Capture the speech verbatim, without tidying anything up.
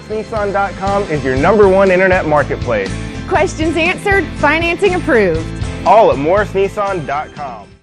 Nissan dot com is your number one internet marketplace. Questions answered, financing approved. All at Morris Nissan dot com.